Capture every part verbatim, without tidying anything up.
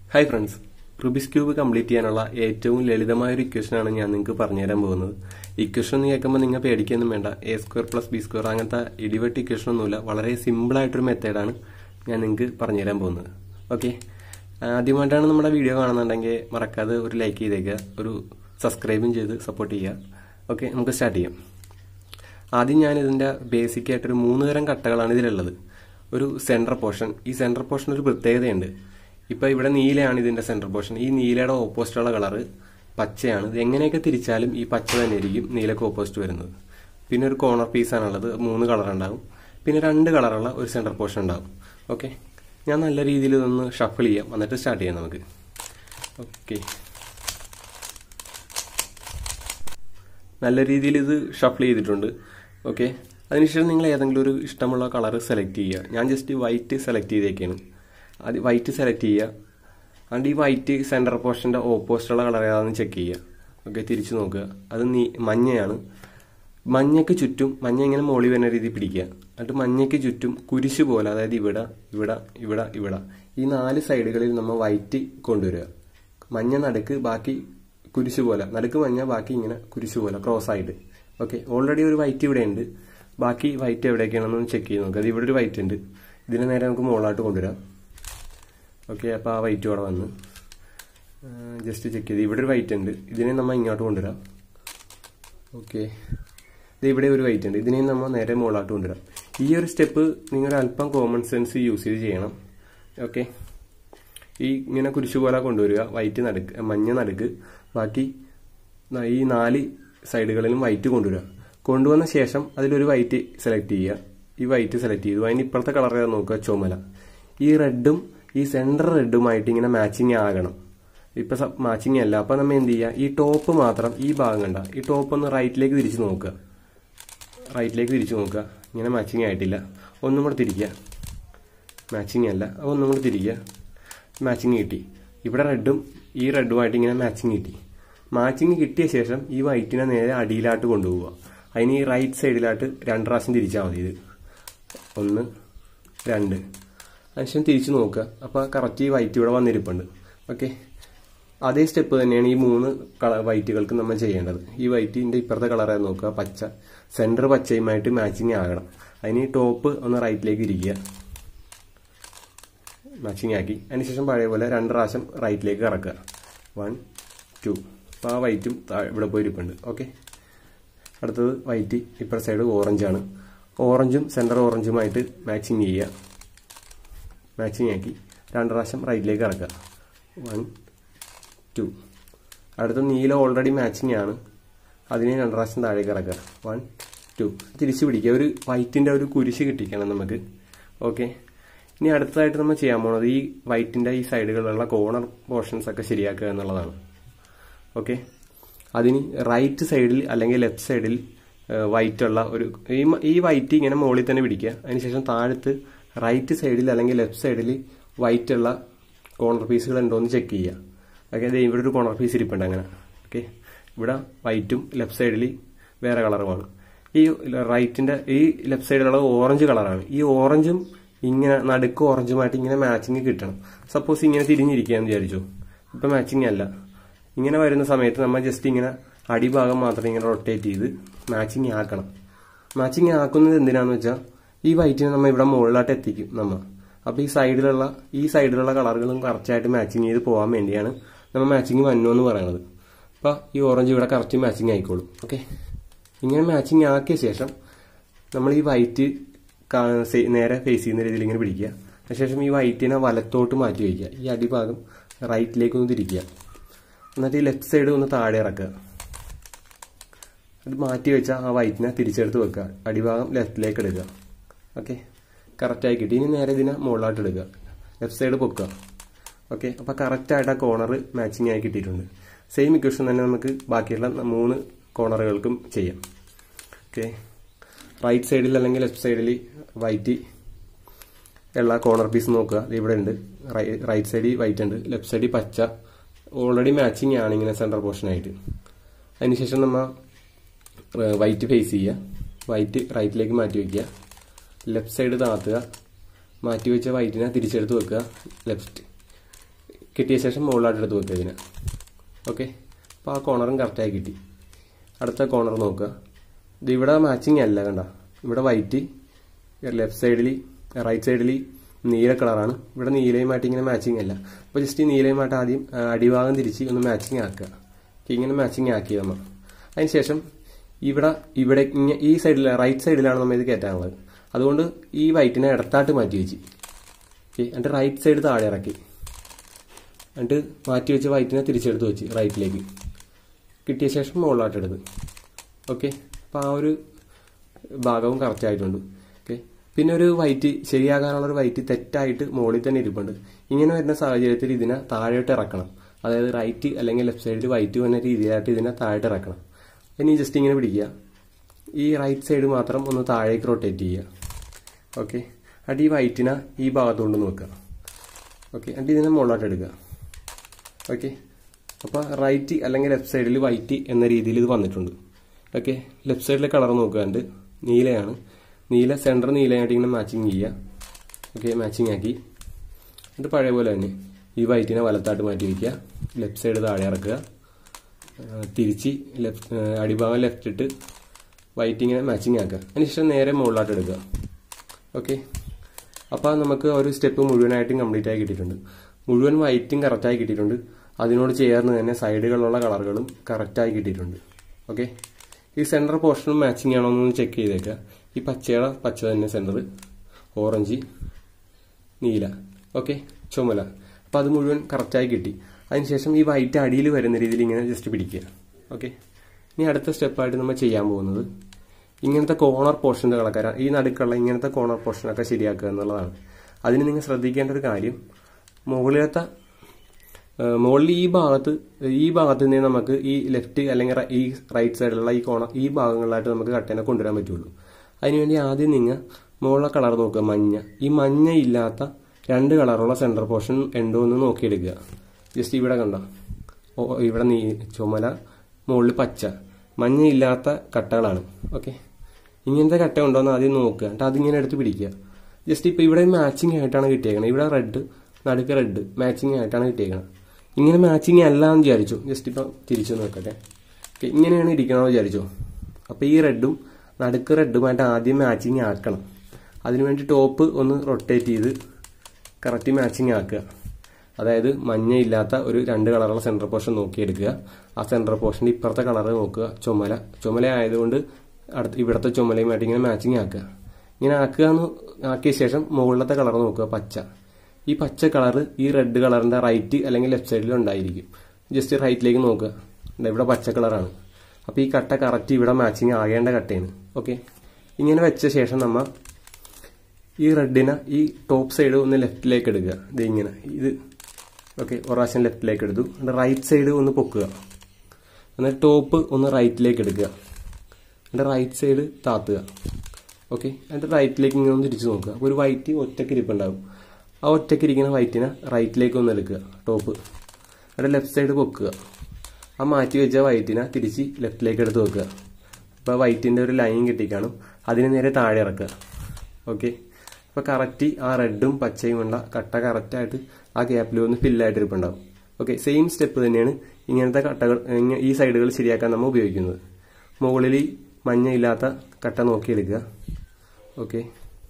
Hi friends, Rubik's Cube complete ചെയ്യാനുള്ള ഏറ്റവും ലളിതമായ ഒരു ഇക്വേഷൻ ആണ് ഞാൻ നിങ്ങൾക്ക് പറഞ്ഞു തരാൻ പോകുന്നത്. ഇക്വേഷൻ എന്ന് കേൾക്കുമ്പോൾ നിങ്ങൾ പേടിക്കൊന്നും വേണ്ട. A square plus B square അങ്ങനത്തെ ഇടിവെട്ട് ഇക്വേഷൻ ഒന്നുമില്ല. വളരെ സിമ്പിൾ ആയിട്ടൊരു മെത്തേഡാണ് ഞാൻ നിങ്ങൾക്ക് പറഞ്ഞു തരാൻ പോകുന്നത്. ഓക്കെ, ആദ്യമായിട്ടാണ് നമ്മുടെ വീഡിയോ കാണുന്നുണ്ടെങ്കിൽ മറക്കാതെ ഒരു ലൈക്ക് ചെയ്തേക്കുക, ഒരു സബ്സ്ക്രൈബും ചെയ്ത് സപ്പോർട്ട് ചെയ്യുക. ഓക്കെ, നമുക്ക് സ്റ്റാർട്ട് ചെയ്യാം. ആദ്യം ഞാൻ ഇതിൻ്റെ ബേസിക് ആയിട്ടൊരു മൂന്ന് തരം കട്ടകളാണ് ഇതിലുള്ളത്. ഒരു സെൻട്രൽ പോർഷൻ, ഈ സെൻട്രൽ പോർഷൻ ഒരു പ്രത്യേകതയുണ്ട്. ഇപ്പോൾ ഇവിടെ നീലയാണ് ഇതിൻ്റെ സെൻട്രൽ പോർഷൻ. ഈ നീലയുടെ ഓപ്പോസിറ്റുള്ള കളറ് പച്ചയാണ്. ഇത് എങ്ങനെയൊക്കെ തിരിച്ചാലും ഈ പച്ച തന്നെ ആയിരിക്കും നീലക്ക് ഓപ്പോസിറ്റ് വരുന്നത്. പിന്നെ ഒരു കോർണർ പീസാണുള്ളത്, മൂന്ന് കളർ ഉണ്ടാവും. പിന്നെ രണ്ട് കളറുള്ള ഒരു സെൻട്രൽ പോർഷൻ ഉണ്ടാവും. ഓക്കെ, ഞാൻ നല്ല രീതിയിൽ ഇതൊന്ന് ഷഫിൾ ചെയ്യാം, എന്നിട്ട് സ്റ്റാർട്ട് ചെയ്യാം നമുക്ക്. ഓക്കെ, നല്ല രീതിയിൽ ഇത് ഷഫിൾ ചെയ്തിട്ടുണ്ട്. ഓക്കെ, അതിനുശേഷം നിങ്ങൾ ഏതെങ്കിലും ഒരു ഇഷ്ടമുള്ള കളർ സെലക്ട് ചെയ്യുക. ഞാൻ ജസ്റ്റ് വൈറ്റ് സെലക്ട് ചെയ്തേക്കാണ്. അത് വൈറ്റ് സെലക്ട് ചെയ്യുക. അതുകൊണ്ട് ഈ വൈറ്റ് സെൻറ്റർ പോർഷൻ്റെ ഓപ്പോസിറ്റുള്ള കളർ ഏതാണെന്ന് ചെക്ക് ചെയ്യുക. ഓക്കെ, തിരിച്ചു നോക്കുക. അത് നീ മഞ്ഞയാണ്. മഞ്ഞയ്ക്ക് ചുറ്റും മഞ്ഞ ഇങ്ങനെ മോളി വരുന്ന രീതിയിൽ പിടിക്കുക. എന്നിട്ട് മഞ്ഞയ്ക്ക് ചുറ്റും കുരിശ് പോലെ, അതായത് ഇവിടെ ഇവിടെ ഇവിടെ ഇവിടെ ഈ നാല് സൈഡുകളിൽ നമ്മൾ വൈറ്റ് കൊണ്ടുവരിക. മഞ്ഞ നടുക്ക്, ബാക്കി കുരിശ് പോലെ, നടുക്ക് മഞ്ഞ, ബാക്കി ഇങ്ങനെ കുരിശ് പോലെ ക്രോസ് ആയിട്ട്. ഓക്കെ, ഓൾറെഡി ഒരു വൈറ്റ് ഇവിടെ ഉണ്ട്. ബാക്കി വൈറ്റ് എവിടെയൊക്കെയാണെന്ന് ചെക്ക് ചെയ്ത് നോക്കുക. അത് ഇവിടെ ഒരു വൈറ്റ് ഉണ്ട്, ഇതിനെ നേരെ നമുക്ക് മുകളിലോട്ട് കൊണ്ടുവരാം. ഓക്കെ, അപ്പോൾ ആ വൈറ്റ് ഇവിടെ വന്ന് ജസ്റ്റ് ചെക്ക് ചെയ്ത് ഇവിടെ ഒരു വൈറ്റ് ഉണ്ട്, ഇതിനെ നമ്മൾ ഇങ്ങോട്ട് കൊണ്ടുവരാം. ഓക്കെ, ഇത് ഇവിടെ ഒരു വൈറ്റ് ഉണ്ട്, ഇതിനെയും നമ്മൾ നേരെ മുകളിലോട്ട് കൊണ്ടുവരാം. ഈ ഒരു സ്റ്റെപ്പ് നിങ്ങൾ അല്പം കോമൺ സെൻസ് യൂസ് ചെയ്ത് ചെയ്യണം. ഓക്കെ, ഈ ഇങ്ങനെ കുരിശു പോലെ കൊണ്ടുവരിക. വൈറ്റ് നടുക്ക്, മഞ്ഞ നടുക്ക്, ബാക്കി ഈ നാല് സൈഡുകളിലും വൈറ്റ് കൊണ്ടുവരിക. കൊണ്ടുവന്ന ശേഷം അതിലൊരു വൈറ്റ് സെലക്ട് ചെയ്യുക. ഈ വൈറ്റ് സെലക്ട് ചെയ്തു. അതിന് ഇപ്പോഴത്തെ കളർ ഏതാ നോക്കുക, ചുമല. ഈ റെഡും ഈ സെൻറ്റർ റെഡുമായിട്ട് ഇങ്ങനെ മാച്ചിങ് ആകണം. ഇപ്പം മാച്ചിങ് അല്ല. അപ്പം നമ്മൾ എന്ത് ചെയ്യുക, ഈ ടോപ്പ് മാത്രം, ഈ ഭാഗം കണ്ട, ഈ ടോപ്പ് ഒന്ന് റൈറ്റിലേക്ക് തിരിച്ച് നോക്കുക. റൈറ്റിലേക്ക് തിരിച്ച് നോക്കുക. ഇങ്ങനെ മാച്ചിങ് ആയിട്ടില്ല. ഒന്നും കൂടെ തിരിക്കുക. മാച്ചിങ് അല്ല, ഒന്നും കൂടെ തിരിക്കുക. മാച്ചിങ് കിട്ടി. ഇവിടെ റെഡും ഈ റെഡുമായിട്ട് ഇങ്ങനെ മാച്ചിങ് കിട്ടി. മാച്ചിങ് കിട്ടിയ ശേഷം ഈ വൈറ്റിനെ നേരെ അടിയിലായിട്ട് കൊണ്ടുപോവുക. അതിന് ഈ റൈറ്റ് സൈഡിലായിട്ട് രണ്ട് പ്രാവശ്യം തിരിച്ചാൽ മതി. ഇത് ഒന്ന് രണ്ട്, അതിനുശേഷം തിരിച്ചു നോക്കുക. അപ്പോൾ കറക്റ്റ് ഈ വൈറ്റ് ഇവിടെ വന്നിരിപ്പുണ്ട്. ഓക്കെ, അതേ സ്റ്റെപ്പ് തന്നെയാണ് ഈ മൂന്ന് കളർ വൈറ്റുകൾക്ക് നമ്മൾ ചെയ്യേണ്ടത്. ഈ വൈറ്റിൻ്റെ ഇപ്പുറത്തെ കളറായി നോക്കുക, പച്ച. സെൻറ്റർ പച്ചയുമായിട്ട് മാച്ചിങ് ആകണം. അതിന് ഈ ടോപ്പ് ഒന്ന് റൈറ്റിലേക്ക് ഇരിക്കുക. മാച്ചിങ് ആക്കി അതിനുശേഷം പഴയ പോലെ രണ്ട് പ്രാവശ്യം റൈറ്റിലേക്ക് കറക്കുക. One two. അപ്പോൾ ആ വൈറ്റും ഇവിടെ പോയി ഇരിപ്പുണ്ട്. ഓക്കെ, അടുത്തത് വൈറ്റ് ഇപ്പുറത്തെ സൈഡ് ഓറഞ്ചാണ്. ഓറഞ്ചും സെൻറ്റർ ഓറഞ്ചുമായിട്ട് മാച്ചിങ് ചെയ്യുക. മാച്ചിങ് ആക്കി രണ്ട് പ്രാവശ്യം റൈറ്റിലേക്ക് ഇറക്കുക. One two. അടുത്ത നീല ഓൾറെഡി മാച്ചിങ് ആണ്, അതിനെ രണ്ട് പ്രാവശ്യം താഴേക്ക് ഇറക്കുക. One two. തിരിച്ച് പിടിക്കുക. ഒരു വൈറ്റിൻ്റെ ഒരു കുരിശ് കിട്ടിക്കണം നമുക്ക്. ഓക്കെ, ഇനി അടുത്തതായിട്ട് നമ്മൾ ചെയ്യാൻ പോകുന്നത് ഈ വൈറ്റിൻ്റെ ഈ സൈഡുകളിലുള്ള കോർണർ പോർഷൻസ് ഒക്കെ ശരിയാക്കുക എന്നുള്ളതാണ്. ഓക്കെ, അതിന് റൈറ്റ് സൈഡിൽ അല്ലെങ്കിൽ ലെഫ്റ്റ് സൈഡിൽ വൈറ്റ് ഉള്ള ഒരു ഈ വൈറ്റ് ഇങ്ങനെ മുകളിൽ തന്നെ പിടിക്കുക. അതിനുശേഷം താഴത്ത് റൈറ്റ് സൈഡിൽ അല്ലെങ്കിൽ ലെഫ്റ്റ് സൈഡിൽ വൈറ്റ് ഉള്ള കോർണർ പീസുകൾ ഉണ്ടോ എന്ന് ചെക്ക് ചെയ്യുക. ഓക്കെ, അതെ ഇവിടെ ഒരു കോർണർ പീസ് ഇരിപ്പുണ്ട് അങ്ങനെ. ഓക്കെ, ഇവിടെ വൈറ്റും ലെഫ്റ്റ് സൈഡിൽ വേറെ കളറുമാണ്. ഈ റൈറ്റിൻ്റെ ഈ ലെഫ്റ്റ് സൈഡിലുള്ള ഓറഞ്ച് കളറാണ്. ഈ ഓറഞ്ചും ഇങ്ങനെ നടുക്ക് ഓറഞ്ചുമായിട്ട് ഇങ്ങനെ മാച്ചിങ് കിട്ടണം. സപ്പോസ് ഇങ്ങനെ തിരിഞ്ഞിരിക്കുകയെന്ന് വിചാരിച്ചു, ഇപ്പം മാച്ചിങ് അല്ല. ഇങ്ങനെ വരുന്ന സമയത്ത് നമ്മൾ ജസ്റ്റ് ഇങ്ങനെ അടിഭാഗം മാത്രം ഇങ്ങനെ റൊട്ടേറ്റ് ചെയ്ത് മാച്ചിങ് ആക്കണം. മാച്ചിങ് ആക്കുന്നത് എന്തിനാന്ന് വെച്ചാൽ ഈ വൈറ്റിനെ നമ്മൾ ഇവിടെ മുകളിലോട്ട് എത്തിക്കും നമ്മൾ. അപ്പോൾ ഈ സൈഡിലുള്ള ഈ സൈഡിലുള്ള കളറുകളും കറക്റ്റായിട്ട് മാച്ചിങ് ചെയ്ത് പോകാൻ വേണ്ടിയാണ് നമ്മൾ മാച്ചിങ് വന്നു എന്ന് പറയുന്നത്. അപ്പോൾ ഈ ഓറഞ്ച് ഇവിടെ കറക്റ്റ് മാച്ചിങ് ആയിക്കോളും. ഓക്കെ, ഇങ്ങനെ മാച്ചിങ് ആക്കിയ ശേഷം നമ്മൾ ഈ വൈറ്റ് നേരെ ഫേസ് ചെയ്യുന്ന രീതിയിൽ ഇങ്ങനെ പിടിക്കുക. അതിനുശേഷം ഈ വൈറ്റിനെ വലത്തോട്ട് മാറ്റി വയ്ക്കുക. ഈ അടിഭാഗം റൈറ്റിലേക്കൊന്ന് തിരിക്കുക. എന്നിട്ട് ഈ ലെഫ്റ്റ് സൈഡ് ഒന്ന് താഴെ ഇറക്കുക. അത് മാറ്റി വെച്ചാൽ ആ വൈറ്റിനെ തിരിച്ചെടുത്ത് വെക്കുക. അടിഭാഗം ലെഫ്റ്റിലേക്ക് എടുക്കുക. ഓക്കെ, കറക്റ്റായി കിട്ടി. ഇനി നേരെ ഇതിനെ മുകളിലോട്ട് എടുക്കുക. Left side പൊക്കുക. ഓക്കെ, അപ്പോൾ കറക്റ്റായിട്ട് ആ കോർണർ മാച്ചിങ് ആയി കിട്ടിയിട്ടുണ്ട്. സെയിം ഇക്വേഷൻ തന്നെ നമുക്ക് ബാക്കിയുള്ള മൂന്ന് കോർണറുകൾക്കും ചെയ്യാം. ഓക്കെ, റൈറ്റ് സൈഡിൽ അല്ലെങ്കിൽ ലെഫ്റ്റ് സൈഡിൽ വൈറ്റ് ഉള്ള കോർണർ പീസ് നോക്കുക. ഇവിടെ ഉണ്ട്. റൈറ്റ് സൈഡിൽ വൈറ്റ് ഉണ്ട്, ലെഫ്റ്റ് സൈഡിൽ പച്ച. ഓൾറെഡി മാച്ചിങ് ആണ് ഇങ്ങനെ സെൻട്രൽ പോർഷനായിട്ട്. അതിനുശേഷം നമ്മൾ വൈറ്റ് ഫേസ് ചെയ്യുക. വൈറ്റ് റൈറ്റിലേക്ക് മാറ്റി വയ്ക്കുക. ലെഫ്റ്റ് സൈഡ് താത്തുക. മാറ്റി വെച്ച വൈറ്റിനെ തിരിച്ചെടുത്ത് വെക്കുക. ലെഫ്റ്റ് കിട്ടിയ ശേഷം മുകളിലോട്ട് എടുത്ത് വെക്കുക ഇതിനെ. ഓക്കെ, അപ്പോൾ ആ കോർണറും കറക്റ്റായി കിട്ടി. അടുത്ത കോർണർ നോക്കുക. ഇത് ഇവിടെ മാച്ചിങ് അല്ല, കണ്ട ഇവിടെ വൈറ്റ്, ലെഫ്റ്റ് സൈഡിൽ റൈറ്റ് സൈഡിൽ നീല കളറാണ്, ഇവിടെ നീലയുമായിട്ട് ഇങ്ങനെ മാച്ചിങ് അല്ല. അപ്പോൾ ജസ്റ്റ് ഈ നീലയുമായിട്ട് ആദ്യം അടിഭാഗം തിരിച്ച് ഒന്ന് മാച്ചിങ് ആക്കുക. ഇങ്ങനെ മാച്ചിങ് ആക്കി നമ്മൾ. അതിനുശേഷം ഇവിടെ ഇവിടെ ഈ സൈഡിൽ റൈറ്റ് സൈഡിലാണ് നമ്മൾ ഇത് കയറ്റാനുള്ളത്. അതുകൊണ്ട് ഈ വൈറ്റിനെ ഇടത്താട്ട് മാറ്റി വെച്ച് ഓക്കെ, എന്നിട്ട് റൈറ്റ് സൈഡ് താഴെ ഇറക്കി, എന്നിട്ട് മാറ്റി വെച്ച് വൈറ്റിനെ തിരിച്ചെടുത്ത് വെച്ച് റൈറ്റിലേക്ക് കിട്ടിയ ശേഷം മുകളിലോട്ട് എടുത്ത്. ഓക്കെ, അപ്പോൾ ആ ഒരു ഭാഗവും കറക്റ്റ് ആയിട്ടുണ്ട്. ഓക്കെ, പിന്നെ ഒരു വൈറ്റ് ശരിയാകാനുള്ളൊരു വൈറ്റ് തെറ്റായിട്ട് മുകളിൽ തന്നെ ഇരിപ്പുണ്ട്. ഇങ്ങനെ വരുന്ന സാഹചര്യത്തിൽ ഇതിനെ താഴോട്ട് ഇറക്കണം. അതായത് റൈറ്റ് അല്ലെങ്കിൽ ലെഫ്റ്റ് സൈഡിൽ വൈറ്റ് വന്ന രീതിയിലായിട്ട് ഇതിനെ താഴോട്ട് ഇറക്കണം. ഇനി ജസ്റ്റ് ഇങ്ങനെ പിടിക്കുക, ഈ റൈറ്റ് സൈഡ് മാത്രം ഒന്ന് താഴേക്ക് റൊട്ടേറ്റ് ചെയ്യുക. ഓക്കെ, എന്നിട്ട് ഈ വൈറ്റിനെ ഈ ഭാഗത്തുകൊണ്ട് നോക്കുക. ഓക്കെ, എന്നിട്ട് ഇതിനെ മുകളിലോട്ട് എടുക്കുക. ഓക്കെ, അപ്പോൾ റൈറ്റ് അല്ലെങ്കിൽ ലെഫ്റ്റ് സൈഡിൽ വൈറ്റ് എന്ന രീതിയിൽ ഇത് വന്നിട്ടുണ്ട്. ഓക്കെ, ലെഫ്റ്റ് സൈഡിലെ കളർ നോക്കാണ്ട് നീലയാണ്, നീല സെൻറ്റർ നീലയായിട്ട് ഇങ്ങനെ മാച്ചിങ് ചെയ്യുക. ഓക്കെ, മാച്ചിങ് ആക്കി. എന്നിട്ട് പഴയ പോലെ തന്നെ ഈ വൈറ്റിനെ വലത്തായിട്ട് മാറ്റി വയ്ക്കുക, ലെഫ്റ്റ് സൈഡ് താഴെ ഇറക്കുക, തിരിച്ച് ലെഫ്റ്റ് അടിഭാഗം ലെഫ്റ്റ് ഇട്ട് വൈറ്റ് ഇങ്ങനെ മാച്ചിങ് ആക്കുക. അതിനുശേഷം നേരെ മുകളിലോട്ട് എടുക്കുക. ഓക്കെ, അപ്പോൾ നമുക്ക് ഒരു സ്റ്റെപ്പ് മുഴുവനായിട്ടും കംപ്ലീറ്റ് ആയി കിട്ടിയിട്ടുണ്ട്. മുഴുവൻ വൈറ്റും കറക്റ്റായി കിട്ടിയിട്ടുണ്ട്. അതിനോട് ചേർന്ന് തന്നെ സൈഡുകളിലുള്ള കളറുകളും കറക്റ്റായി കിട്ടിയിട്ടുണ്ട്. ഓക്കെ, ഈ സെൻറ്റർ പോർഷനും മാച്ചിങ് ആണോ എന്നൊന്ന് ചെക്ക് ചെയ്തേക്കുക. ഈ പച്ചയുടെ പച്ച തന്നെ സെൻറ്റർ, ഓറഞ്ച്, നീല, ഓക്കെ, ചുമല. അപ്പോൾ അത് മുഴുവൻ കറക്റ്റായി കിട്ടി. അതിനുശേഷം ഈ വൈറ്റ് അടിയിൽ വരുന്ന രീതിയിൽ ഇങ്ങനെ ജസ്റ്റ് പിടിക്കുക. ഓക്കെ, ഇനി അടുത്ത സ്റ്റെപ്പായിട്ട് നമ്മൾ ചെയ്യാൻ പോകുന്നത് ഇങ്ങനത്തെ കോർണർ പോർഷൻ്റെ കളക്കാരാണ്. ഈ നടുക്കുള്ള ഇങ്ങനത്തെ കോർണർ പോർഷനൊക്കെ ശരിയാക്കുക എന്നുള്ളതാണ്. അതിന് നിങ്ങൾ ശ്രദ്ധിക്കേണ്ട ഒരു കാര്യം, മുകളിലത്തെ മുകളിൽ ഈ ഭാഗത്ത് ഈ ഭാഗത്ത് നിന്ന് നമുക്ക് ഈ ലെഫ്റ്റ് അല്ലെങ്കിൽ ഈ റൈറ്റ് സൈഡിലുള്ള ഈ കോണ ഈ ഭാഗങ്ങളിലായിട്ട് നമുക്ക് കട്ടേനെ കൊണ്ടുവരാൻ പറ്റുള്ളൂ. അതിനുവേണ്ടി ആദ്യം നിങ്ങൾ മുകളിലെ കളർ നോക്കുക, മഞ്ഞ. ഈ മഞ്ഞ ഇല്ലാത്ത രണ്ട് കളറുള്ള സെൻറ്റർ പോർഷൻ ഉണ്ടോ എന്ന് നോക്കിയെടുക്കുക. ജസ്റ്റ് ഇവിടെ കണ്ട, ഇവിടെ നീ ചുമല, മുകളിൽ പച്ച, മഞ്ഞ ഇല്ലാത്ത കട്ടകളാണ്. ഓക്കെ, ഇങ്ങനത്തെ കട്ട ഉണ്ടോ എന്ന് ആദ്യം നോക്കുക, എന്നിട്ട് അതിങ്ങനെ എടുത്ത് പിടിക്കുക. ജസ്റ്റ് ഇപ്പോൾ ഇവിടെ മാച്ചിങ് ആയിട്ടാണ് കിട്ടിയേക്കുന്നത്. ഇവിടെ റെഡ്, നടുക്ക് റെഡ് മാച്ചിങ് ആയിട്ടാണ് കിട്ടിയേക്കുന്നത്. ഇങ്ങനെ മാച്ചിങ് അല്ല എന്ന് വിചാരിച്ചു. ജസ്റ്റ് ഇപ്പം തിരിച്ചു നോക്കട്ടെ. ഓക്കെ, ഇങ്ങനെയാണ് ഇരിക്കണമെന്ന് വിചാരിച്ചു. അപ്പോൾ ഈ റെഡും നടുക്ക് റെഡുമായിട്ട് ആദ്യം മാച്ചിങ് ആക്കണം. അതിനുവേണ്ടി ടോപ്പ് ഒന്ന് റൊട്ടേറ്റ് ചെയ്ത് കറക്റ്റ് മാച്ചിങ് ആക്കുക. അതായത് മഞ്ഞ ഇല്ലാത്ത ഒരു രണ്ട് കളറുള്ള സെൻറ്റർ പോർഷൻ നോക്കിയെടുക്കുക. ആ സെൻറ്റർ പോർഷൻ്റെ ഇപ്പുറത്തെ കളർ നോക്കുക, ചുമല. ചുമല ആയതുകൊണ്ട് അടുത്ത് ഇവിടുത്തെ ചുമലയുമായിട്ട് ഇങ്ങനെ മാച്ചിങ് ആക്കുക. ഇങ്ങനെ ആക്കുക എന്ന് ആക്കിയ ശേഷം മുകളിലത്തെ കളർ നോക്കുക, പച്ച. ഈ പച്ച കളർ ഈ റെഡ് കളറിൻ്റെ റൈറ്റ് അല്ലെങ്കിൽ ലെഫ്റ്റ് സൈഡിൽ ഉണ്ടായിരിക്കും. ജസ്റ്റ് റൈറ്റിലേക്ക് നോക്കുക, ഇവിടെ പച്ച കളറാണ്. അപ്പോൾ ഈ കട്ട കറക്റ്റ് ഇവിടെ മാച്ചിങ് ആകേണ്ട കട്ടയാണ്. ഓക്കെ, ഇങ്ങനെ വെച്ച ശേഷം നമ്മൾ ഈ റെഡിനെ ഈ ടോപ്പ് സൈഡ് ഒന്ന് ലെഫ്റ്റിലേക്ക് എടുക്കുക. ഇത് ഇങ്ങനെ ഇത് ഓക്കെ, ഒരു പ്രാവശ്യം ലെഫ്റ്റിലേക്ക് എടുത്തു. എന്നിട്ട് റൈറ്റ് സൈഡ് ഒന്ന് പൊക്കുക. എന്നിട്ട് ടോപ്പ് ഒന്ന് റൈറ്റിലേക്ക് എടുക്കുക. എന്നിട്ട് റൈറ്റ് സൈഡ് താത്തുക. ഓക്കെ, എന്നിട്ട് റൈറ്റിലേക്ക് ഇങ്ങനെ ഒന്ന് തിരിച്ചു നോക്കുക. അപ്പോൾ ഒരു വൈറ്റ് ഒറ്റയ്ക്ക് ഇരിപ്പുണ്ടാവും. ആ ഒറ്റയ്ക്ക് ഇരിക്കുന്ന വൈറ്റിനെ റൈറ്റിലേക്ക് ഒന്ന് എടുക്കുക, ടോപ്പ്. എന്നിട്ട് ലെഫ്റ്റ് സൈഡ് പൊക്കുക. ആ മാറ്റി വെച്ച വൈറ്റിനെ തിരിച്ച് ലെഫ്റ്റിലേക്ക് എടുത്ത് വെക്കുക. അപ്പോൾ വൈറ്റിൻ്റെ ഒരു ലൈൻ കിട്ടിക്കാണും, അതിന് നേരെ താഴെ ഇറക്കുക. ഓക്കെ, അപ്പോൾ കറക്റ്റ് ആ റെഡും പച്ചയും ഉള്ള കട്ട കറക്റ്റായിട്ട് ആ ഗ്യാപ്പിൽ ഒന്ന് ഫില്ലായിട്ട് ഇരിപ്പുണ്ടാവും. ഓക്കെ, സെയിം സ്റ്റെപ്പ് തന്നെയാണ് ഇങ്ങനത്തെ കട്ടകൾ ഈ സൈഡുകൾ ശരിയാക്കാൻ നമ്മൾ ഉപയോഗിക്കുന്നത്. മുകളിൽ മഞ്ഞ ഇല്ലാത്ത കട്ട നോക്കിയെടുക്കുക. ഓക്കെ,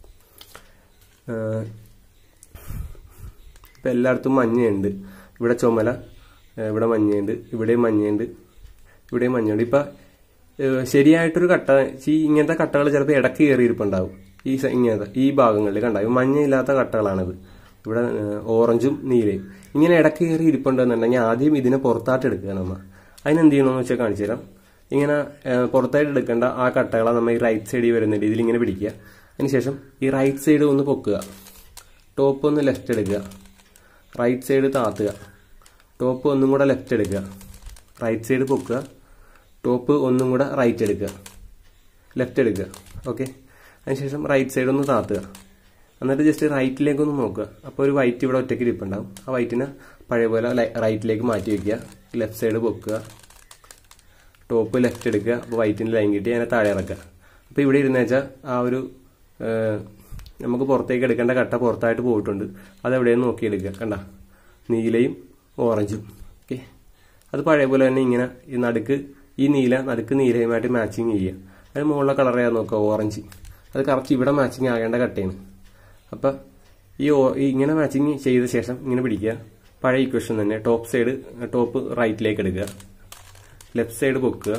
ഇപ്പം എല്ലായിടത്തും മഞ്ഞയുണ്ട്. ഇവിടെ ചുമല, ഇവിടെ മഞ്ഞയുണ്ട്, ഇവിടെയും മഞ്ഞയുണ്ട്, ഇവിടെയും മഞ്ഞയുണ്ട്. ഇപ്പം ശരിയായിട്ടൊരു കട്ട ഈ ഇങ്ങനത്തെ കട്ടകൾ ചിലപ്പോൾ ഇടയ്ക്ക് കയറിയിരിപ്പുണ്ടാവും. ഈ ഇങ്ങനത്തെ ഈ ഭാഗങ്ങളിൽ കണ്ടാവും മഞ്ഞയില്ലാത്ത കട്ടകളാണിത്. ഇവിടെ ഓറഞ്ചും നീലയും ഇങ്ങനെ ഇടയ്ക്ക് കയറി ഇരിപ്പുണ്ടെന്നുണ്ടെങ്കിൽ ആദ്യം ഇതിനെ പുറത്തായിട്ട് എടുക്കുക നമ്മൾ. അതിനെന്ത് ചെയ്യണമെന്ന് വെച്ചാൽ കാണിച്ചു തരാം. ഇങ്ങനെ പുറത്തായിട്ട് എടുക്കേണ്ട ആ കട്ടകളെ നമ്മൾ ഈ റൈറ്റ് സൈഡിൽ വരുന്ന രീതിയിൽ ഇങ്ങനെ പിടിക്കുക. അതിനുശേഷം ഈ റൈറ്റ് സൈഡ് ഒന്ന് പൊക്കുക, ടോപ്പ് ഒന്ന് ലെഫ്റ്റ് എടുക്കുക, റൈറ്റ് സൈഡ് താത്തുക, ടോപ്പ് ഒന്നും കൂടെ ലെഫ്റ്റ് എടുക്കുക, റൈറ്റ് സൈഡ് പൊക്കുക, ടോപ്പ് ഒന്നും കൂടെ റൈറ്റ് എടുക്കുക, ലെഫ്റ്റ് എടുക്കുക. ഓക്കെ, അതിനുശേഷം റൈറ്റ് സൈഡ് ഒന്ന് താത്തുക. എന്നിട്ട് ജസ്റ്റ് റൈറ്റിലേക്കൊന്ന് നോക്കുക. അപ്പോൾ ഒരു വൈറ്റ് ഇവിടെ ഒറ്റയ്ക്ക് ഇരിപ്പുണ്ടാവും. ആ വൈറ്റിനെ പഴയ പോലെ റൈറ്റിലേക്ക് മാറ്റി വയ്ക്കുക. ലെഫ്റ്റ് സൈഡ് പൊക്കുക, ടോപ്പ് ലെഫ്റ്റ് എടുക്കുക. അപ്പോൾ വൈറ്റിൻ്റെ ലൈൻ കിട്ടി അതിനെ താഴെ ഇറക്കുക. അപ്പോൾ ഇവിടെ ഇരുന്ന് വെച്ചാൽ ആ ഒരു നമുക്ക് പുറത്തേക്ക് എടുക്കേണ്ട കട്ട പുറത്തായിട്ട് പോയിട്ടുണ്ട്. അതെവിടെയെന്ന് നോക്കിയെടുക്കുക. കണ്ട, നീലയും ഓറഞ്ചും. ഓക്കെ, അത് പഴയ പോലെ തന്നെ ഇങ്ങനെ ഈ നടുക്ക് ഈ നീല നടുക്ക് നീലയുമായിട്ട് മാച്ചിങ് ചെയ്യുക. അതിന് മുകളിലെ കളർ ചെയ്യാൻ നോക്കുക ഓറഞ്ച്. അത് കറക്റ്റ് ഇവിടെ മാച്ചിങ് ആകേണ്ട കട്ടയാണ്. അപ്പം ഈ ഇങ്ങനെ മാച്ചിങ് ചെയ്ത ശേഷം ഇങ്ങനെ പിടിക്കുക. പഴയ ഇക്വേഷൻ തന്നെ ടോപ്പ് സൈഡ് ടോപ്പ് റൈറ്റിലേക്ക് എടുക്കുക, ലെഫ്റ്റ് സൈഡ് പൊക്കുക,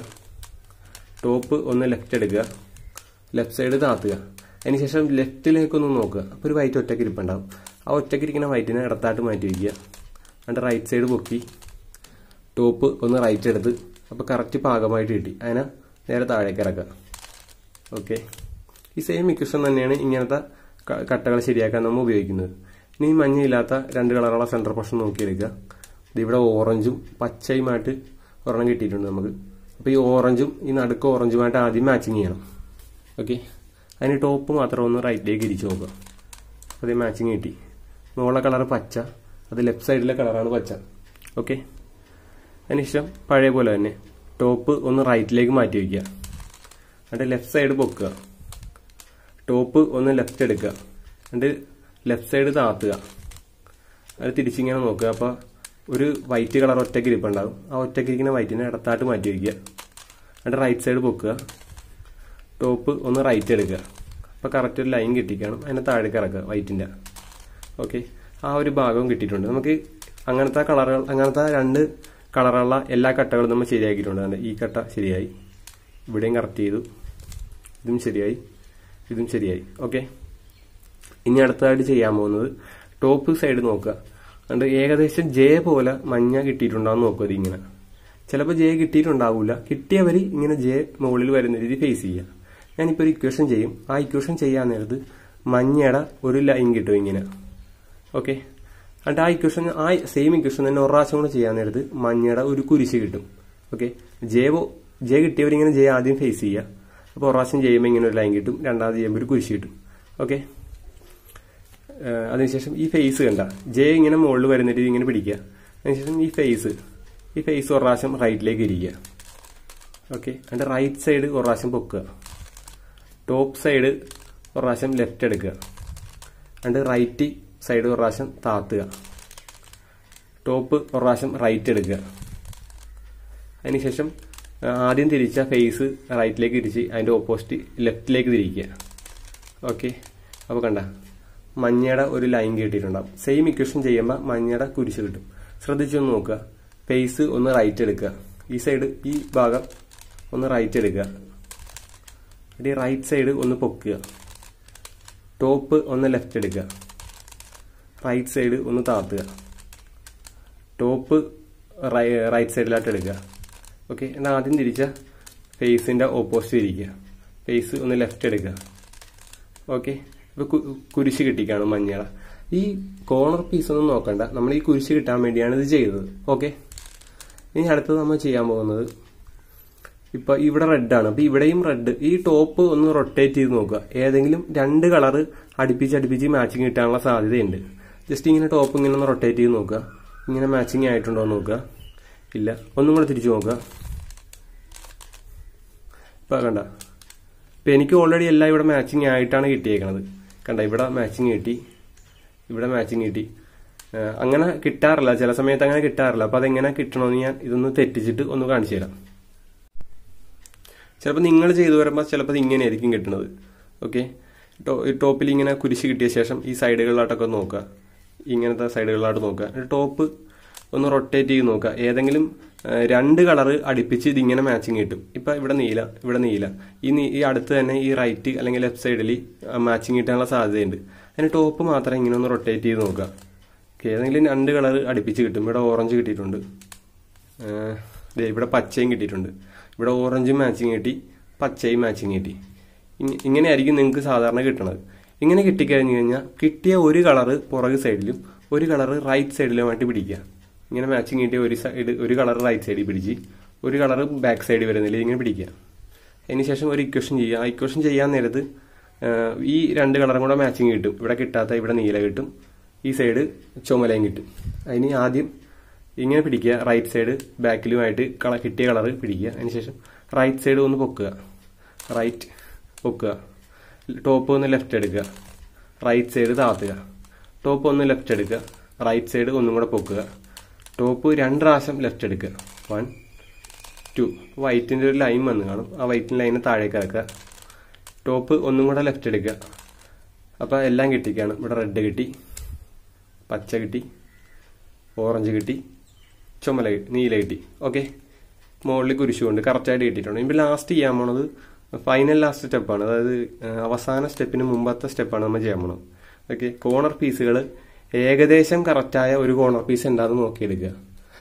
ടോപ്പ് ഒന്ന് ലെഫ്റ്റ് എടുക്കുക, ലെഫ്റ്റ് സൈഡ് താത്തുക. അതിനുശേഷം ലെഫ്റ്റിലേക്കൊന്ന് നോക്കുക. അപ്പോൾ ഒരു വൈറ്റ് ഒറ്റയ്ക്ക് ഇരിപ്പുണ്ടാവും. ആ ഒറ്റയ്ക്ക് ഇരിക്കുന്ന വൈറ്റിനെ ഇടത്തായിട്ട് മാറ്റി വയ്ക്കുക. എന്നിട്ട് റൈറ്റ് സൈഡ് പൊക്കി ടോപ്പ് ഒന്ന് റൈറ്റ് എടുത്ത് അപ്പോൾ കറക്റ്റ് പാകമായിട്ട് കിട്ടി. അതിനെ നേരെ താഴേക്ക് ഇറക്കുക. ഓക്കെ, ഈ സെയിം ഇക്വേഷൻ തന്നെയാണ് ഇങ്ങനത്തെ കട്ടകൾ ശരിയാക്കാൻ നമ്മൾ ഉപയോഗിക്കുന്നത്. ഇനി മഞ്ഞയില്ലാത്ത രണ്ട് കളറുള്ള സെൻറ്റർ പോർഷൻ നോക്കിയെടുക്കുക. ഇതിവിടെ ഓറഞ്ചും പച്ചയുമായിട്ട് ഒരെണ്ണം കിട്ടിയിട്ടുണ്ട് നമുക്ക്. അപ്പോൾ ഈ ഓറഞ്ചും ഈ നടുക്ക് ഓറഞ്ചുമായിട്ട് ആദ്യം മാച്ചിങ് ചെയ്യണം. ഓക്കെ, അതിന് ടോപ്പ് മാത്രം ഒന്ന് റൈറ്റിലേക്ക് ഇരിച്ചു നോക്കുക. അതേ മാച്ചിങ് കിട്ടി. മുകളിലെ കളർ പച്ച, അത് ലെഫ്റ്റ് സൈഡിലെ കളറാണ് പച്ച. ഓക്കെ, അതിനുശേഷം പഴയ പോലെ തന്നെ ടോപ്പ് ഒന്ന് റൈറ്റിലേക്ക് മാറ്റി വയ്ക്കുക. എന്നിട്ട് ലെഫ്റ്റ് സൈഡ് പൊക്കുക, ടോപ്പ് ഒന്ന് ലെഫ്റ്റ് എടുക്കുക, എന്നിട്ട് ലെഫ്റ്റ് സൈഡ് താത്തുക. അത് തിരിച്ചിങ്ങനെ നോക്കുക. അപ്പോൾ ഒരു വൈറ്റ് കളർ ഒറ്റയ്ക്ക് ഇരിപ്പുണ്ടാവും. ആ ഒറ്റയ്ക്ക് ഇരിക്കുന്ന വൈറ്റിനെ ഇടത്തായിട്ട് മാറ്റി വയ്ക്കുക. എന്നിട്ട് റൈറ്റ് സൈഡ് പൊക്കുക, ടോപ്പ് ഒന്ന് റൈറ്റ് എടുക്കുക. അപ്പോൾ കറക്റ്റ് ഒരു ലൈൻ കിട്ടിക്കാണും. അതിനെ താഴേക്ക് ഇറക്കുക വൈറ്റിൻ്റെ. ഓക്കെ, ആ ഒരു ഭാഗവും കിട്ടിയിട്ടുണ്ട്. നമുക്ക് അങ്ങനത്തെ കളറുകൾ അങ്ങനത്തെ രണ്ട് കളറുള്ള എല്ലാ കട്ടകളും നമ്മൾ ശരിയാക്കിയിട്ടുണ്ട്. അതിൻ്റെ ഈ കട്ട ശരിയായി, ഇവിടെയും കറക്റ്റ് ചെയ്തു, ഇതും ശരിയായി, ഇതും ശരിയായി. ഓക്കെ, ഇനി അടുത്തതായിട്ട് ചെയ്യാൻ പോകുന്നത് ടോപ്പ് സൈഡ് നോക്കുക. അതുകൊണ്ട് ഏകദേശം ജെ പോലെ മഞ്ഞ കിട്ടിയിട്ടുണ്ടാവും നോക്കുക. ഇത് ഇങ്ങനെ ചിലപ്പോൾ ജെ കിട്ടിയിട്ടുണ്ടാവില്ല. കിട്ടിയവർ ഇങ്ങനെ ജെ മുകളിൽ വരുന്ന രീതി ഫേസ് ചെയ്യുക. ഞാനിപ്പോൾ ഒരു ഇക്വേഷൻ ചെയ്യും. ആ ഇക്വേഷൻ ചെയ്യാൻ നേരത്ത് മഞ്ഞയുടെ ഒരു ലൈൻ കിട്ടും ഇങ്ങനെ. ഓക്കെ, എന്നിട്ട് ആ ഇക്വേഷൻ ആ സെയിം ഇക്വേഷൻ തന്നെ ഒരു പ്രാവശ്യം കൂടെ ചെയ്യാൻ നേരത്ത് മഞ്ഞയുടെ ഒരു കുരിശ് കിട്ടും. ഓക്കെ, ജെ ജെ കിട്ടിയവരിങ്ങനെ ജെ ആദ്യം ഫേസ് ചെയ്യുക. അപ്പോൾ ഒരു പ്രാവശ്യം ചെയ്യുമ്പോൾ ഇങ്ങനെ ഒരു ലൈൻ കിട്ടും, രണ്ടാമത് ചെയ്യുമ്പോൾ ഒരു കുരിശ് കിട്ടും. ഓക്കെ, അതിനുശേഷം ഈ ഫേസ് കണ്ട ജെ ഇങ്ങനെ മുകളിൽ വരുന്ന രീതി ഇങ്ങനെ പിടിക്കുക. അതിനുശേഷം ഈ ഫേസ് ഈ ഫേസ് ഒരു പ്രാവശ്യം റൈറ്റിലേക്ക് ഇരിക്കുക. ഓക്കെ, എന്നിട്ട് റൈറ്റ് സൈഡ് ഒരു പ്രാവശ്യം പൊക്കുക, ടോപ്പ് സൈഡ് ഒരു പ്രാവശ്യം ലെഫ്റ്റ് എടുക്കുക, എന്നിട്ട് റൈറ്റ് സൈഡ് ഒരു പ്രാവശ്യം താത്തുക, ടോപ്പ് ഒരു പ്രാവശ്യം റൈറ്റ് എടുക്കുക. അതിനുശേഷം ആദ്യം തിരിച്ച ഫേസ് റൈറ്റിലേക്ക് തിരിച്ച് അതിൻ്റെ ഓപ്പോസിറ്റ് ലെഫ്റ്റിലേക്ക് തിരിക്കുക. ഓക്കെ, അപ്പോൾ കണ്ട മഞ്ഞയുടെ ഒരു ലൈൻ കിട്ടിയിട്ടുണ്ടാവും. സെയിം ഇക്വേഷൻ ചെയ്യുമ്പോൾ മഞ്ഞയുടെ കുരിശ് കിട്ടും. ശ്രദ്ധിച്ചൊന്ന് നോക്കുക. ഫേസ് ഒന്ന് റൈറ്റ് എടുക്കുക, ഈ സൈഡ് ഈ ഭാഗം ഒന്ന് റൈറ്റ് എടുക്കുക, ഈ റൈറ്റ് സൈഡ് ഒന്ന് പൊക്കുക, ടോപ്പ് ഒന്ന് ലെഫ്റ്റ് എടുക്കുക, റൈറ്റ് സൈഡ് ഒന്ന് താത്തുക, ടോപ്പ് റൈറ്റ് സൈഡിലായിട്ട് എടുക്കുക. ഓക്കെ, എന്നാൽ ആദ്യം തിരിച്ച ഫേസിൻ്റെ ഓപ്പോസിറ്റ് ഇരിക്കുക, ഫേസ് ഒന്ന് ലെഫ്റ്റ് എടുക്കുക. ഓക്കെ, ഇപ്പോൾ കുരിശ് കിട്ടിക്കാണ് മഞ്ഞയുടെ. ഈ കോർണർ പീസ് ഒന്നും നോക്കണ്ട, നമ്മൾ ഈ കുരിശ് കിട്ടാൻ വേണ്ടിയാണ് ഇത് ചെയ്തത്. ഓക്കെ, ഇനി അടുത്തത് നമ്മൾ ചെയ്യാൻ പോകുന്നത് ഇപ്പൊ ഇവിടെ റെഡാണ്. അപ്പൊ ഇവിടെയും റെഡ്. ഈ ടോപ്പ് ഒന്ന് റൊട്ടേറ്റ് ചെയ്ത് നോക്കുക. ഏതെങ്കിലും രണ്ട് കളറ് അടുപ്പിച്ച് അടുപ്പിച്ച് മാച്ചിങ് കിട്ടാനുള്ള സാധ്യതയുണ്ട്. ജസ്റ്റ് ഇങ്ങനെ ടോപ്പ് ഇങ്ങനെ ഒന്ന് റൊട്ടേറ്റ് ചെയ്ത് നോക്കുക. ഇങ്ങനെ മാച്ചിങ് ആയിട്ടുണ്ടോ എന്ന് നോക്കുക. ഇല്ല, ഒന്നും കൂടെ തിരിച്ചു നോക്കുക. ഇപ്പൊ കണ്ട, ഇപ്പൊ എനിക്ക് ഓൾറെഡി എല്ലാം ഇവിടെ മാച്ചിങ് ആയിട്ടാണ് കിട്ടിയേക്കണത്. കണ്ട, ഇവിടെ മാച്ചിങ് കിട്ടി, ഇവിടെ മാച്ചിങ് കിട്ടി. അങ്ങനെ കിട്ടാറില്ല, ചില സമയത്ത് അങ്ങനെ കിട്ടാറില്ല. അപ്പൊ അതെങ്ങനെ കിട്ടണമെന്ന് ഞാൻ ഇതൊന്ന് തെറ്റിച്ചിട്ട് ഒന്ന് കാണിച്ചു തരാം. ചിലപ്പോൾ നിങ്ങൾ ചെയ്തു വരുമ്പോൾ ചിലപ്പോൾ ഇത് ഇങ്ങനെ ആയിരിക്കും കിട്ടുന്നത്. ഓക്കെ, ടോപ്പിൽ ഇങ്ങനെ കുരിശ് കിട്ടിയ ശേഷം ഈ സൈഡുകളിലായിട്ടൊക്കെ നോക്കുക, ഇങ്ങനത്തെ സൈഡുകളിലായിട്ട് നോക്കുക. ടോപ്പ് ഒന്ന് റൊട്ടേറ്റ് ചെയ്ത് നോക്കുക. ഏതെങ്കിലും രണ്ട് കളറ് അടുപ്പിച്ച് ഇതിങ്ങനെ മാച്ചിങ് കിട്ടും. ഇപ്പം ഇവിടെ നീല, ഇവിടെ നീല, ഈ ഈ അടുത്ത് തന്നെ ഈ റൈറ്റ് അല്ലെങ്കിൽ ലെഫ്റ്റ് സൈഡിൽ മാച്ചിങ് കിട്ടാനുള്ള സാധ്യതയുണ്ട്. അതിന് ടോപ്പ് മാത്രം ഇങ്ങനെ ഒന്ന് റൊട്ടേറ്റ് ചെയ്ത് നോക്കുക. ഓക്കെ, ഏതെങ്കിലും രണ്ട് കളറ് അടുപ്പിച്ച് കിട്ടും. ഇവിടെ ഓറഞ്ച് കിട്ടിയിട്ടുണ്ട്, ഇവിടെ പച്ചയും കിട്ടിയിട്ടുണ്ട്, ഇവിടെ ഓറഞ്ചും മാച്ചിങ് കിട്ടി, പച്ചയും മാച്ചിങ് കിട്ടി. ഇങ്ങനെയായിരിക്കും നിങ്ങൾക്ക് സാധാരണ കിട്ടണത്. ഇങ്ങനെ കിട്ടിക്കഴിഞ്ഞ് കഴിഞ്ഞാൽ കിട്ടിയ ഒരു കളറ് പുറകു സൈഡിലും ഒരു കളറ് റൈറ്റ് സൈഡിലുമായിട്ട് പിടിക്കുക. ഇങ്ങനെ മാച്ചിങ് കിട്ടിയ ഒരു സൈഡ് ഒരു കളർ റൈറ്റ് സൈഡിൽ പിടിച്ച് ഒരു കളർ ബാക്ക് സൈഡിൽ വരുന്നില്ല, ഇങ്ങനെ പിടിക്കുക. അതിനുശേഷം ഒരു ഇക്വേഷൻ ചെയ്യുക. ആ ഇക്വേഷൻ ചെയ്യാൻ നേരത്ത് ഈ രണ്ട് കളറും കൂടെ മാച്ചിങ് കിട്ടും. ഇവിടെ കിട്ടാത്ത ഇവിടെ നീല കിട്ടും, ഈ സൈഡ് ചുമലയും കിട്ടും. അതിന് ആദ്യം ഇങ്ങനെ പിടിക്കുക, റൈറ്റ് സൈഡ് ബാക്കിലുമായിട്ട് കള കിട്ടിയ കളറ് പിടിക്കുക. അതിനുശേഷം റൈറ്റ് സൈഡ് ഒന്ന് പൊക്കുക, റൈറ്റ് പൊക്കുക, ടോപ്പ് ഒന്ന് ലെഫ്റ്റ് എടുക്കുക, റൈറ്റ് സൈഡ് താത്തുക, ടോപ്പ് ഒന്ന് ലെഫ്റ്റ് എടുക്കുക, റൈറ്റ് സൈഡ് ഒന്നും കൂടെ പൊക്കുക, ടോപ്പ് രണ്ട് പ്രാവശ്യം ലെഫ്റ്റ് എടുക്കുക. One two. വൈറ്റിൻ്റെ ഒരു ലൈൻ വന്ന് കാണും. ആ വൈറ്റിൻ്റെ ലൈന് താഴേക്ക് ഇറക്കുക. ടോപ്പ് ഒന്നും കൂടെ ലെഫ്റ്റ് എടുക്കുക. അപ്പോൾ എല്ലാം കിട്ടിക്കാണ്. ഇവിടെ റെഡ് കിട്ടി, പച്ച കിട്ടി, ഓറഞ്ച് കിട്ടി, ചുമല കിട്ടി, നീല കിട്ടി. ഓക്കെ, മുകളിൽ കുരിശുകൊണ്ട് കറക്റ്റായിട്ട് കിട്ടിയിട്ടുണ്ട്. ഇപ്പോൾ ലാസ്റ്റ് ചെയ്യാൻ പോണത് ഫൈനൽ ലാസ്റ്റ് സ്റ്റെപ്പാണ്. അതായത് അവസാന സ്റ്റെപ്പിന് മുമ്പത്തെ സ്റ്റെപ്പാണ് നമ്മൾ ചെയ്യാൻ പോണത്. ഓക്കെ, കോർണർ പീസുകൾ ഏകദേശം കറക്റ്റായ ഒരു കോർണർ പീസ് എന്താണെന്ന് നോക്കിയെടുക്കുക.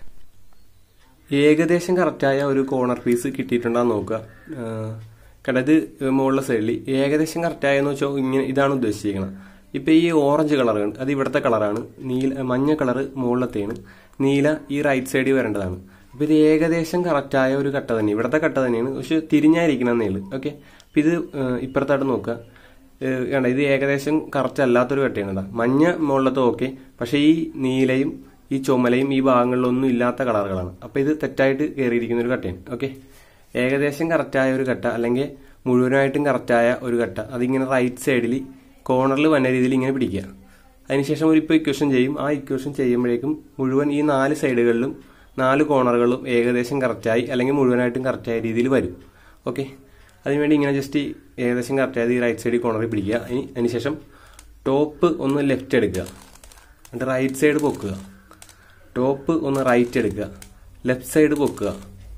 ഏകദേശം കറക്റ്റായ ഒരു കോർണർ പീസ് കിട്ടിയിട്ടുണ്ടാന്ന് നോക്കുക. കാരണം ഇത് മുകളിലെ സൈഡിൽ ഏകദേശം കറക്റ്റായെന്ന് വെച്ചാൽ ഇങ്ങനെ ഇതാണ് ഉദ്ദേശിച്ചിരിക്കുന്നത്. ഇപ്പം ഈ ഓറഞ്ച് കളറാണ്, അത് ഇവിടുത്തെ കളറാണ്. നീല മഞ്ഞ കളറ് മുകളിലത്തെയാണ്, നീല ഈ റൈറ്റ് സൈഡിൽ വരേണ്ടതാണ്. അപ്പം ഇത് ഏകദേശം കറക്റ്റായ ഒരു കട്ട തന്നെ, ഇവിടുത്തെ കട്ട തന്നെയാണ്, പക്ഷെ തിരിഞ്ഞായിരിക്കണം നീള്. ഓക്കെ, അപ്പം ഇത് ഇപ്പുറത്തായിട്ട് നോക്കുക. കണ്ട, ഇത് ഏകദേശം കറക്റ്റ് അല്ലാത്തൊരു കട്ടയാണ്. കേട്ടോ, മഞ്ഞ മുകളിലത്തെ ഓക്കെ, പക്ഷെ ഈ നീലയും ഈ ചുമലയും ഈ ഭാഗങ്ങളിലൊന്നും ഇല്ലാത്ത കളറുകളാണ്. അപ്പം ഇത് തെറ്റായിട്ട് കയറിയിരിക്കുന്ന ഒരു കട്ടയാണ്. ഓക്കെ, ഏകദേശം കറക്റ്റായ ഒരു കട്ട അല്ലെങ്കിൽ മുഴുവനായിട്ടും കറക്റ്റായ ഒരു കട്ട അതിങ്ങനെ റൈറ്റ് സൈഡിൽ കോർണറിൽ വന്ന രീതിയിൽ ഇങ്ങനെ പിടിക്കുക. അതിനുശേഷം ഒരു ഇപ്പോൾ ഇക്വേഷൻ ചെയ്യും. ആ ഇക്വേഷൻ ചെയ്യുമ്പോഴേക്കും മുഴുവൻ ഈ നാല് സൈഡുകളിലും നാല് കോർണറുകളിലും ഏകദേശം കറക്റ്റായി അല്ലെങ്കിൽ മുഴുവനായിട്ടും കറക്റ്റായ രീതിയിൽ വരും. ഓക്കെ, അതിനുവേണ്ടി ഇങ്ങനെ ജസ്റ്റ് ഏകദേശം കറക്റ്റായത് ഈ റൈറ്റ് സൈഡിൽ കോർണറിൽ പിടിക്കുക. ഇനി അതിനുശേഷം ടോപ്പ് ഒന്ന് ലെഫ്റ്റ് എടുക്കുക, എന്നിട്ട് റൈറ്റ് സൈഡ് പൊക്കുക. ടോപ്പ് ഒന്ന് റൈറ്റ് എടുക്കുക, ലെഫ്റ്റ് സൈഡ് പൊക്കുക.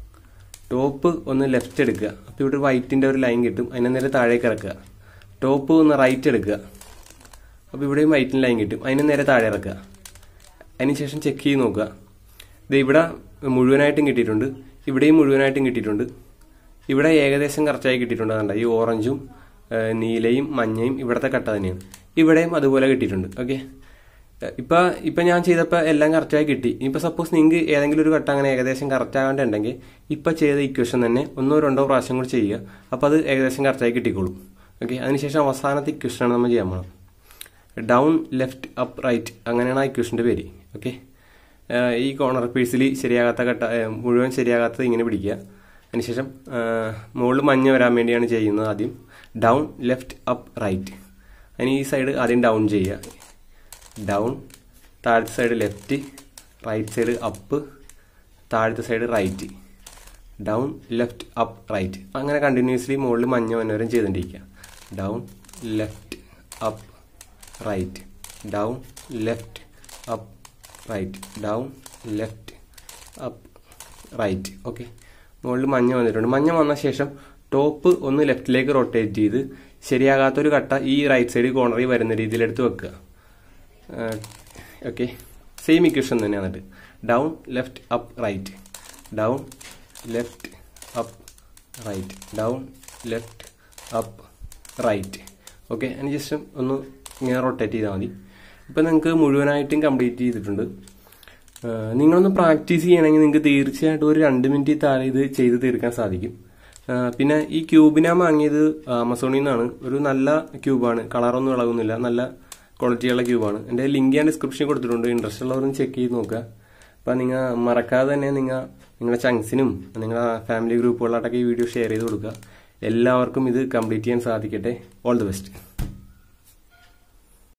ടോപ്പ് ഒന്ന് ലെഫ്റ്റ് എടുക്കുക. അപ്പോൾ ഇവിടെ വൈറ്റിൻ്റെ ഒരു ലൈൻ കിട്ടും, അതിനെ നേരെ താഴേക്ക് ഇറക്കുക. ടോപ്പ് ഒന്ന് റൈറ്റ് എടുക്കുക. അപ്പോൾ ഇവിടെയും വൈറ്റിൻ്റെ ലൈൻ കിട്ടും, അതിനെ നേരെ താഴെ ഇറക്കുക. അതിനുശേഷം ചെക്ക് ചെയ്ത് നോക്കുക. ഇത് ഇവിടെ മുഴുവനായിട്ടും കിട്ടിയിട്ടുണ്ട്, ഇവിടെയും മുഴുവനായിട്ടും കിട്ടിയിട്ടുണ്ട്, ഇവിടെ ഏകദേശം കറക്റ്റായി കിട്ടിയിട്ടുണ്ട്. അതുകൊണ്ട് ഈ ഓറഞ്ചും നീലയും മഞ്ഞയും ഇവിടുത്തെ കട്ട തന്നെയാണ്. ഇവിടെയും അതുപോലെ കിട്ടിയിട്ടുണ്ട്. ഓക്കെ, ഇപ്പം ഇപ്പം ഞാൻ ചെയ്തപ്പോൾ എല്ലാം കറക്റ്റായി കിട്ടി. ഇപ്പം സപ്പോസ് നിങ്ങൾക്ക് ഏതെങ്കിലും ഒരു കട്ട അങ്ങനെ ഏകദേശം കറക്റ്റ് ആകാണ്ടുണ്ടെങ്കിൽ ഇപ്പം ചെയ്ത ഇക്വേഷൻ തന്നെ ഒന്നോ രണ്ടോ പ്രാവശ്യം കൂടി ചെയ്യുക. അപ്പോൾ അത് ഏകദേശം കറക്റ്റായി കിട്ടിക്കോളും. ഓക്കെ, അതിനുശേഷം അവസാനത്തെ ഇക്വേഷനാണ് നമ്മൾ ചെയ്യാൻ പോകണം. ഡൗൺ ലെഫ്റ്റ് അപ്പ് റൈറ്റ്, അങ്ങനെയാണ് ആ ഇക്വേഷൻ്റെ പേര്. ഓക്കെ, ഈ കോർണർ പീസിൽ ശരിയാകാത്ത കട്ട മുഴുവൻ ശരിയാകാത്തത് ഇങ്ങനെ പിടിക്കുക. അതിനുശേഷം മുകളിൽ മഞ്ഞ വരാൻ വേണ്ടിയാണ് ചെയ്യുന്നത്. ആദ്യം ഡൗൺ ലെഫ്റ്റ് അപ്പ് റൈറ്റ്, അതിന് ഈ സൈഡ് ആദ്യം ഡൗൺ ചെയ്യുക. ഡൗൺ, താഴത്തെ side left, right side up, താഴത്തെ side right. Down left up right, അങ്ങനെ കണ്ടിന്യൂസ്ലി മുകളിൽ മഞ്ഞ വന്നവരും ചെയ്തുകൊണ്ടിരിക്കുക. Down left up right, down left up right, down left up right. Okay, മുകളിൽ മഞ്ഞ വന്നിട്ടുണ്ട്. മഞ്ഞ വന്ന ശേഷം ടോപ്പ് ഒന്ന് ലെഫ്റ്റിലേക്ക് റൊട്ടേറ്റ് ചെയ്ത് ശരിയാകാത്തൊരു കട്ട ഈ റൈറ്റ് സൈഡ് കോർണറിൽ വരുന്ന രീതിയിൽ എടുത്ത് വെക്കുക. ഓക്കെ, സെയിം ഇക്വേഷൻ തന്നെ. എന്നിട്ട് down left up right, down left up right, down left up right. Okay, അതിന് ജസ്റ്റ് ഒന്ന് ഇങ്ങനെ റൊട്ടേറ്റ് ചെയ്താൽ മതി. ഇപ്പം നിങ്ങൾക്ക് മുഴുവനായിട്ടും കംപ്ലീറ്റ് ചെയ്തിട്ടുണ്ട്. നിങ്ങളൊന്ന് പ്രാക്ടീസ് ചെയ്യണമെങ്കിൽ നിങ്ങൾക്ക് തീർച്ചയായിട്ടും ഒരു രണ്ട് മിനിറ്റ് താഴെ ഇത് ചെയ്ത് തീർക്കാൻ സാധിക്കും. പിന്നെ ഈ ക്യൂബ് ഞാൻ വാങ്ങിയത് ആമസോണിൽ നിന്നാണ്. ഒരു നല്ല ക്യൂബാണ്, കളറൊന്നും ഇളകുന്നില്ല, നല്ല ക്വാളിറ്റിയുള്ള ക്യൂബാണ്. എൻ്റെ ലിങ്ക് ഞാൻ ഡിസ്ക്രിപ്ഷനിൽ കൊടുത്തിട്ടുണ്ട്, ഇൻട്രസ്റ്റ് ഉള്ളവരൊന്ന് ചെക്ക് ചെയ്ത് നോക്കുക. അപ്പം നിങ്ങൾ മറക്കാതെ തന്നെ നിങ്ങൾ നിങ്ങളുടെ ചങ്സിനും നിങ്ങളുടെ ഫാമിലി ഗ്രൂപ്പുകളിലായിട്ടൊക്കെ ഈ വീഡിയോ ഷെയർ ചെയ്ത് കൊടുക്കുക. എല്ലാവർക്കും ഇത് കംപ്ലീറ്റ് ചെയ്യാൻ സാധിക്കട്ടെ. All the best.